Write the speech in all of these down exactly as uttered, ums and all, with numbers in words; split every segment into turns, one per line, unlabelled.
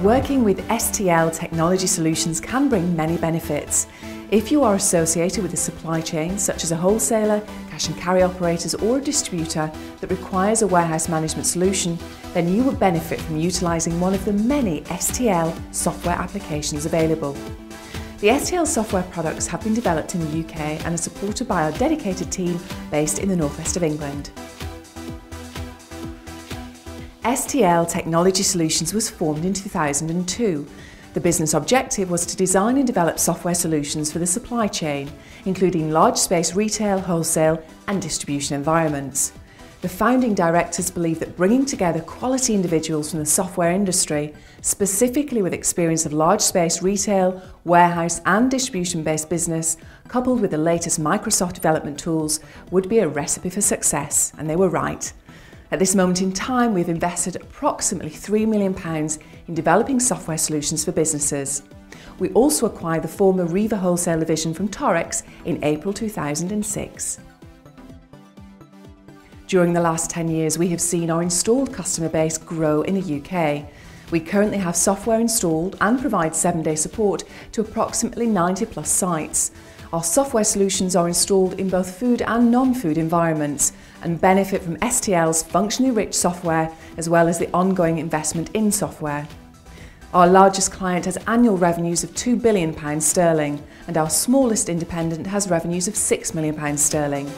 Working with S T L Technology Solutions can bring many benefits. If you are associated with a supply chain, such as a wholesaler, cash and carry operators or a distributor that requires a warehouse management solution, then you will benefit from utilising one of the many S T L software applications available. The S T L software products have been developed in the U K and are supported by our dedicated team based in the northwest of England. S T L Technology Solutions was formed in two thousand two. The business objective was to design and develop software solutions for the supply chain, including large space retail, wholesale and distribution environments. The founding directors believe that bringing together quality individuals from the software industry, specifically with experience of large space retail, warehouse and distribution based business, coupled with the latest Microsoft development tools, would be a recipe for success, and they were right. At this moment in time, we've invested approximately three million pounds in developing software solutions for businesses. We also acquired the former Riva Wholesale division from Torex in April two thousand six. During the last ten years, we have seen our installed customer base grow in the U K. We currently have software installed and provide seven-day support to approximately ninety plus sites. Our software solutions are installed in both food and non-food environments and benefit from S T L's functionally rich software as well as the ongoing investment in software. Our largest client has annual revenues of two billion pounds sterling and our smallest independent has revenues of six million pounds sterling.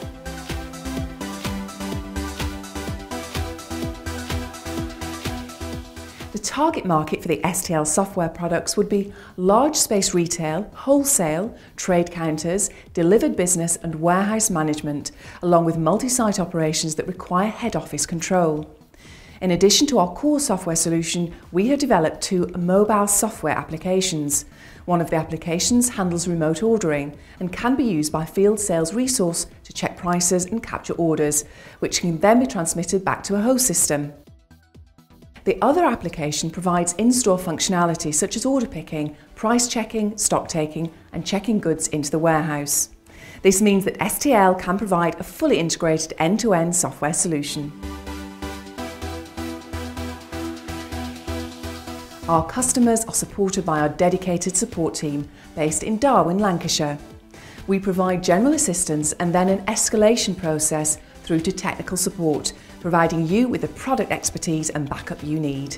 The target market for the S T L software products would be large space retail, wholesale, trade counters, delivered business and warehouse management, along with multi-site operations that require head office control. In addition to our core software solution, we have developed two mobile software applications. One of the applications handles remote ordering and can be used by field sales resource to check prices and capture orders, which can then be transmitted back to a host system. The other application provides in-store functionality such as order picking, price checking, stock taking and checking goods into the warehouse. This means that S T L can provide a fully integrated end-to-end software solution. Our customers are supported by our dedicated support team based in Darwin, Lancashire. We provide general assistance and then an escalation process through to technical support, providing you with the product expertise and backup you need.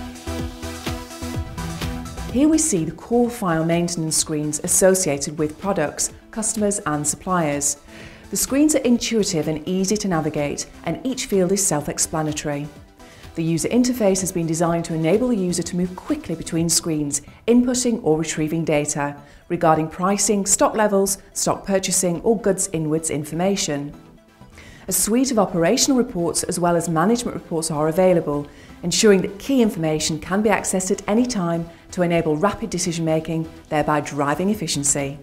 Here we see the core file maintenance screens associated with products, customers and suppliers. The screens are intuitive and easy to navigate, and each field is self-explanatory. The user interface has been designed to enable the user to move quickly between screens, inputting or retrieving data regarding pricing, stock levels, stock purchasing or goods inwards information. A suite of operational reports as well as management reports are available, ensuring that key information can be accessed at any time to enable rapid decision making, thereby driving efficiency.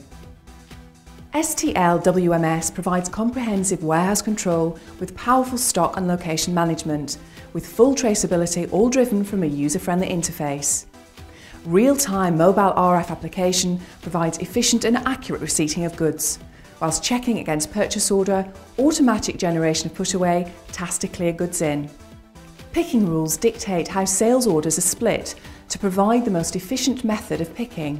S T L W M S provides comprehensive warehouse control with powerful stock and location management, with full traceability all driven from a user-friendly interface. Real-time mobile R F application provides efficient and accurate receipting of goods, whilst checking against purchase order, automatic generation of put away, task to clear goods in. Picking rules dictate how sales orders are split to provide the most efficient method of picking.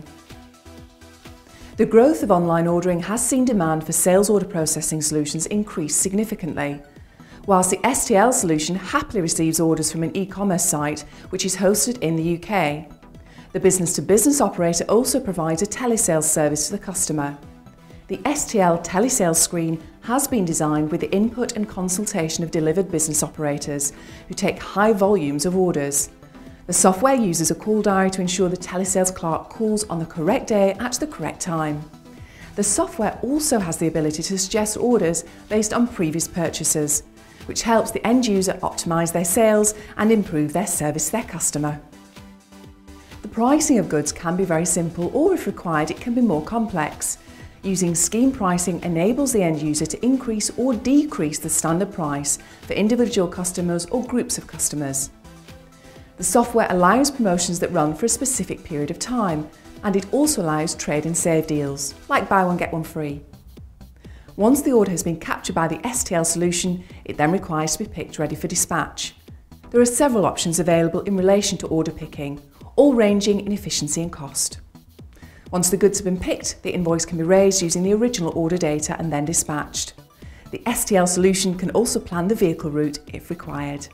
The growth of online ordering has seen demand for sales order processing solutions increase significantly. Whilst the S T L solution happily receives orders from an e-commerce site which is hosted in the U K. The business-to-business operator also provides a telesales service to the customer. The S T L telesales screen has been designed with the input and consultation of delivered business operators who take high volumes of orders. The software uses a call diary to ensure the telesales clerk calls on the correct day at the correct time. The software also has the ability to suggest orders based on previous purchases, which helps the end user optimise their sales and improve their service to their customer. The pricing of goods can be very simple, or if required it can be more complex. Using scheme pricing enables the end user to increase or decrease the standard price for individual customers or groups of customers. The software allows promotions that run for a specific period of time, and it also allows trade and save deals, like buy one get one free. Once the order has been captured by the S T L solution, it then requires to be picked ready for dispatch. There are several options available in relation to order picking. all ranging in efficiency and cost. Once the goods have been picked, the invoice can be raised using the original order data and then dispatched. The S T L solution can also plan the vehicle route if required.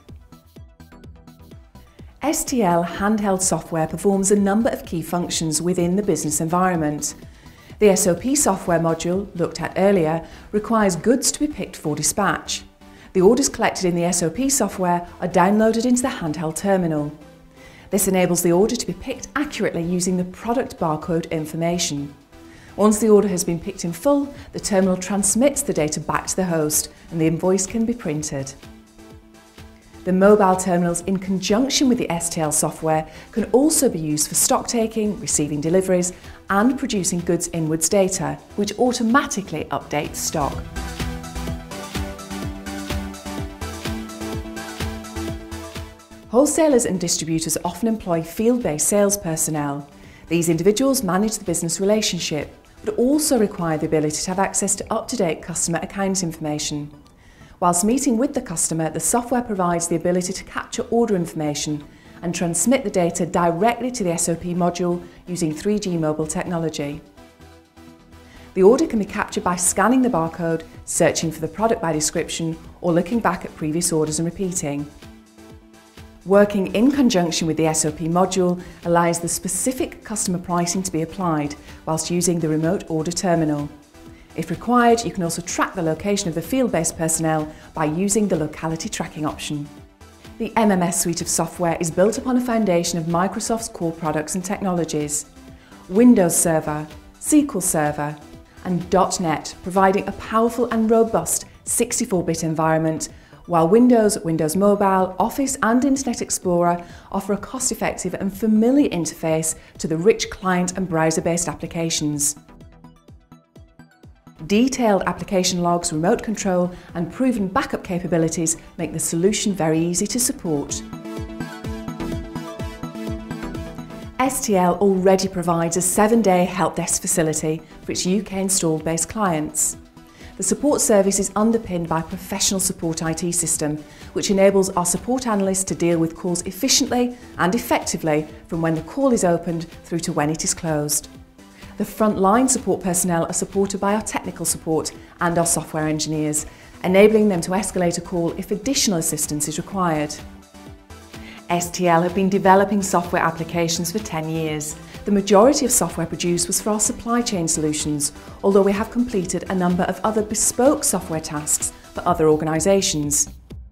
S T L handheld software performs a number of key functions within the business environment. The S O P software module, looked at earlier, requires goods to be picked for dispatch. The orders collected in the S O P software are downloaded into the handheld terminal. This enables the order to be picked accurately using the product barcode information. Once the order has been picked in full, the terminal transmits the data back to the host and the invoice can be printed. The mobile terminals, in conjunction with the S T L software, can also be used for stock taking, receiving deliveries and producing goods inwards data, which automatically updates stock. Wholesalers and distributors often employ field-based sales personnel. These individuals manage the business relationship, but also require the ability to have access to up-to-date customer account information. Whilst meeting with the customer, the software provides the ability to capture order information and transmit the data directly to the S O P module using three G mobile technology. The order can be captured by scanning the barcode, searching for the product by description, or looking back at previous orders and repeating. Working in conjunction with the S O P module allows the specific customer pricing to be applied whilst using the remote order terminal. If required, you can also track the location of the field-based personnel by using the locality tracking option. The M M S suite of software is built upon a foundation of Microsoft's core products and technologies. Windows Server, S Q L Server and dot net, providing a powerful and robust sixty-four bit environment, while Windows, Windows Mobile, Office and Internet Explorer offer a cost-effective and familiar interface to the rich client and browser-based applications. Detailed application logs, remote control and proven backup capabilities make the solution very easy to support. S T L already provides a seven-day help desk facility for its U K installed base clients. The support service is underpinned by a professional support I T system, which enables our support analysts to deal with calls efficiently and effectively from when the call is opened through to when it is closed. The frontline support personnel are supported by our technical support and our software engineers, enabling them to escalate a call if additional assistance is required. S T L have been developing software applications for ten years. The majority of software produced was for our supply chain solutions, although we have completed a number of other bespoke software tasks for other organisations.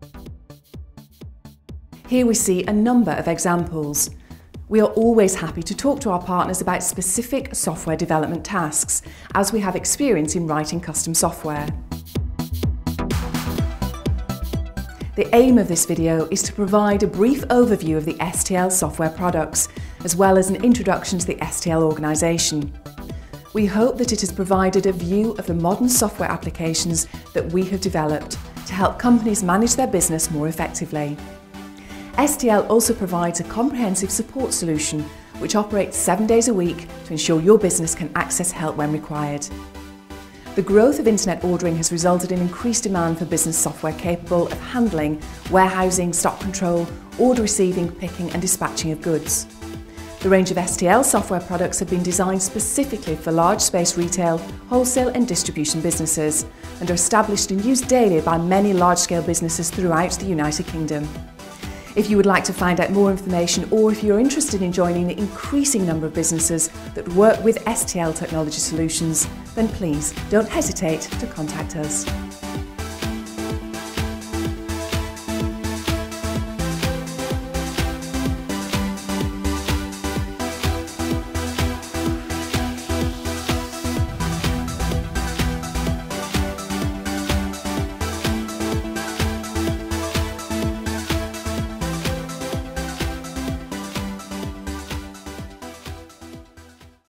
Here we see a number of examples. We are always happy to talk to our partners about specific software development tasks, as we have experience in writing custom software. The aim of this video is to provide a brief overview of the S T L software products, as well as an introduction to the S T L organisation. We hope that it has provided a view of the modern software applications that we have developed to help companies manage their business more effectively. S T L also provides a comprehensive support solution which operates seven days a week to ensure your business can access help when required. The growth of internet ordering has resulted in increased demand for business software capable of handling warehousing, stock control, order receiving, picking and dispatching of goods. The range of S T L software products have been designed specifically for large space retail, wholesale and distribution businesses and are established and used daily by many large-scale businesses throughout the United Kingdom. If you would like to find out more information, or if you're interested in joining the increasing number of businesses that work with S T L Technology Solutions, then please don't hesitate to contact us.